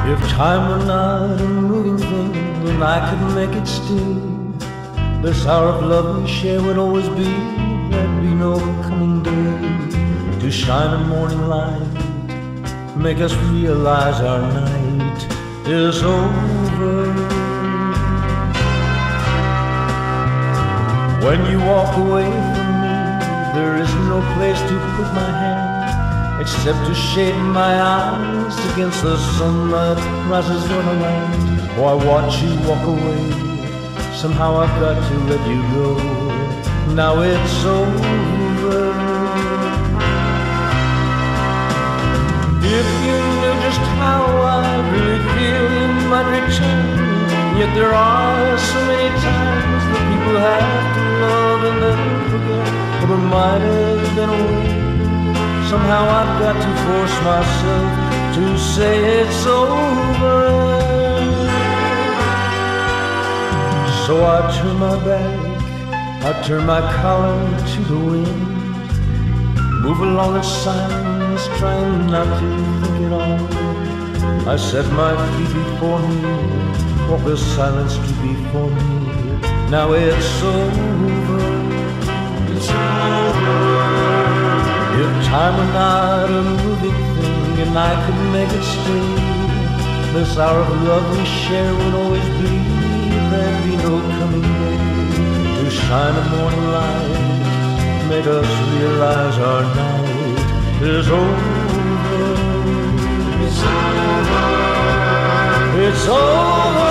If time were not a moving thing, then I could make it still. This hour of love we share would always be. There'd be no coming day to shine a morning light, make us realize our night is over. When you walk away from me, there is no place to put my hand except to shade my eyes against the sun that rises on the land. Oh, I watch you walk away, somehow I've got to let you go. Now it's over. If you knew just how I really feel, you might return. Yet there are so many times that people have to love and then forget. But there might have been a way. Somehow I've got to force myself to say it's over. So I turn my back, I turn my collar to the wind, move along in silence, trying not to think it all. I set my feet before me, walk the silent street before me. Now it's over. It's over. If time were not a moving thing and I could make it stay, this hour of love we share would always be. There'd be no coming day to shine a morning light, make us realize our night is over. It's over. It's over.